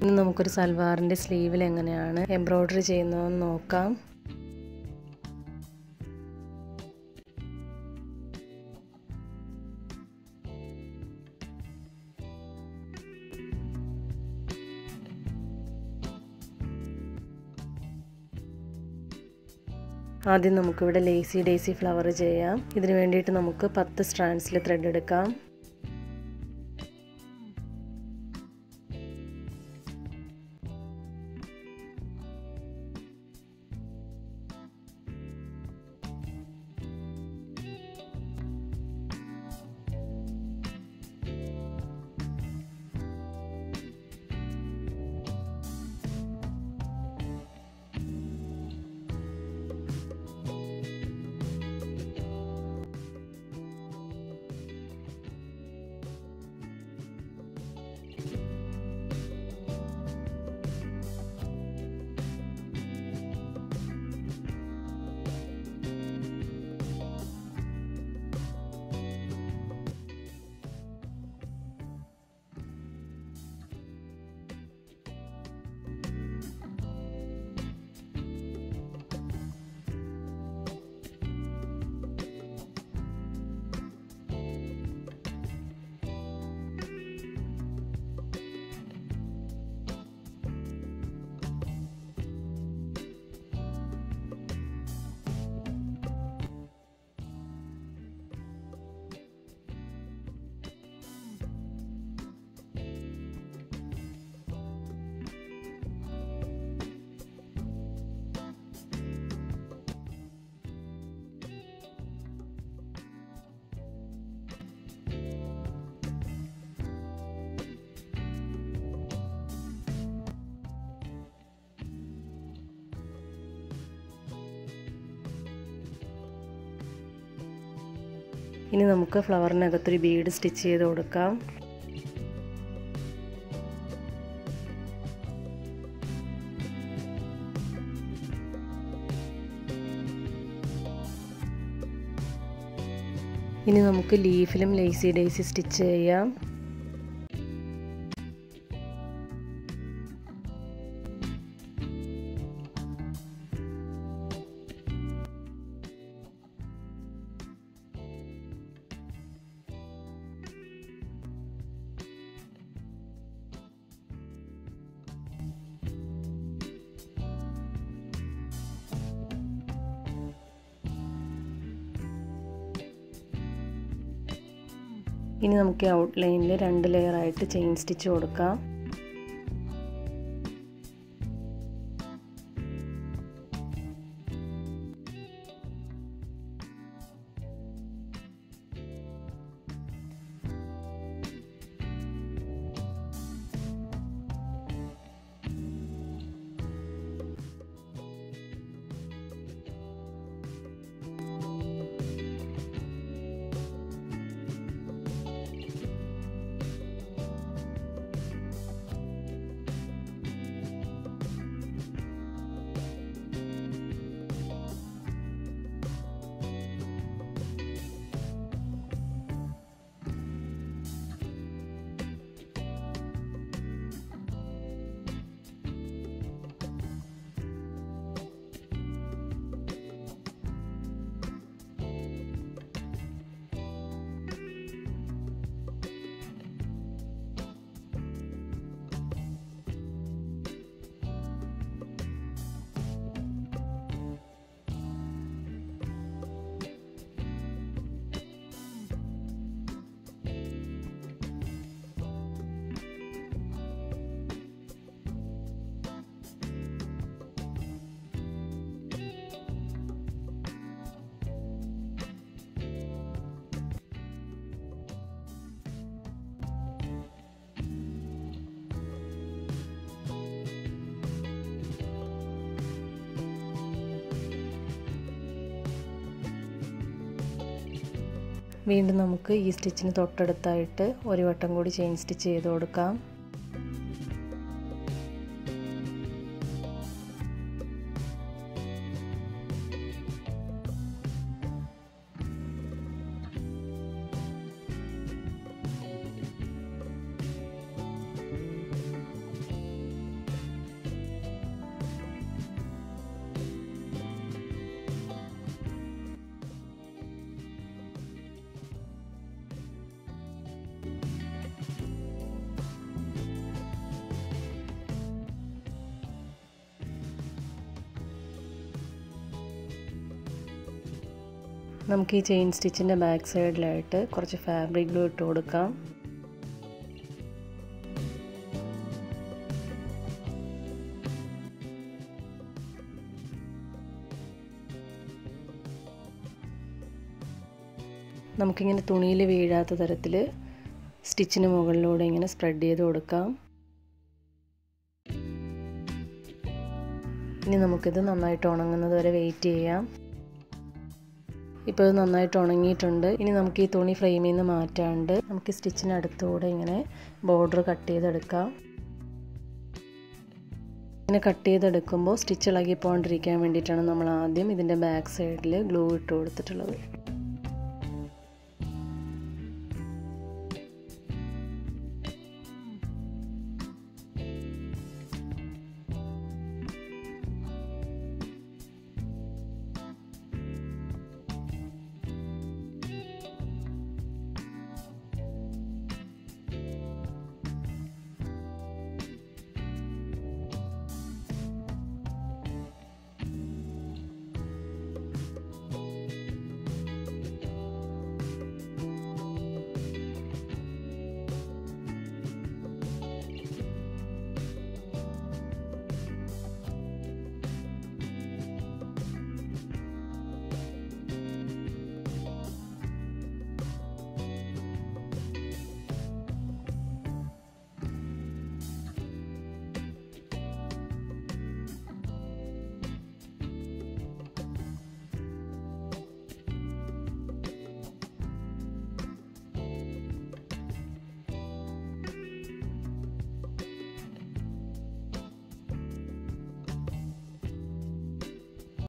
ഇനി നമുക്കൊരു സൽവാറിൻ്റെ സ്ലീവിൽ എങ്ങനെയാണ് എംബ്രോയ്ഡറി ചെയ്യുന്നതെന്ന് നോക്കാം. ആദ്യം നമുക്കിവിടെ ലേസി ഡേസി ഫ്ലവർ ചെയ്യാം. ഇതിന് വേണ്ടിയിട്ട് നമുക്ക് 10 സ്ട്രാൻഡ്സിൽ ത്രെഡ് എടുക്കാം. ഇനി നമുക്ക് ഫ്ലവറിനകത്തൊരു ബീഡ് സ്റ്റിച്ച് ചെയ്ത് കൊടുക്കാം. ഇനി നമുക്ക് ലീഫിലും ലേസി ഡേസി സ്റ്റിച്ച് ചെയ്യാം. ഇനി നമുക്ക് ഔട്ട്ലൈനിൽ 2 ലെയറായിട്ട് ചെയിൻ സ്റ്റിച്ച് കൊടുക്കാം. വീണ്ടും നമുക്ക് ഈ സ്റ്റിച്ചിന് തൊട്ടടുത്തായിട്ട് ഒരു വട്ടം കൂടി ചെയിൻ സ്റ്റിച്ച് ചെയ്ത് കൊടുക്കാം. നമുക്ക് ഈ ചെയിൻ സ്റ്റിച്ചിൻ്റെ ബാക്ക് സൈഡിലായിട്ട് കുറച്ച് ഫാബ്രിക് ഗ്ലൂ ഇട്ട് കൊടുക്കാം. നമുക്കിങ്ങനെ തുണിയിൽ വീഴാത്ത തരത്തിൽ സ്റ്റിച്ചിന് മുകളിലൂടെ ഇങ്ങനെ സ്പ്രെഡ് ചെയ്ത് കൊടുക്കാം. ഇനി നമുക്കിത് നന്നായിട്ട് ഉണങ്ങുന്നത് വരെ വെയിറ്റ് ചെയ്യാം. ഇപ്പോൾ ഇത് നന്നായിട്ട് ഉണങ്ങിയിട്ടുണ്ട്. ഇനി നമുക്ക് ഈ തുണി ഫ്രെയിമിൽ നിന്ന് മാറ്റാണ്ട് നമുക്ക് സ്റ്റിച്ചിനടുത്തൂടെ ഇങ്ങനെ ബോർഡർ കട്ട് ചെയ്തെടുക്കാം. ഇങ്ങനെ കട്ട് ചെയ്തെടുക്കുമ്പോൾ സ്റ്റിച്ച് ഇളകി പോകാണ്ടിരിക്കാൻ വേണ്ടിയിട്ടാണ് നമ്മൾ ആദ്യം ഇതിൻ്റെ ബാക്ക് സൈഡിൽ ഗ്ലൂ ഇട്ട് കൊടുത്തിട്ടുള്ളത്.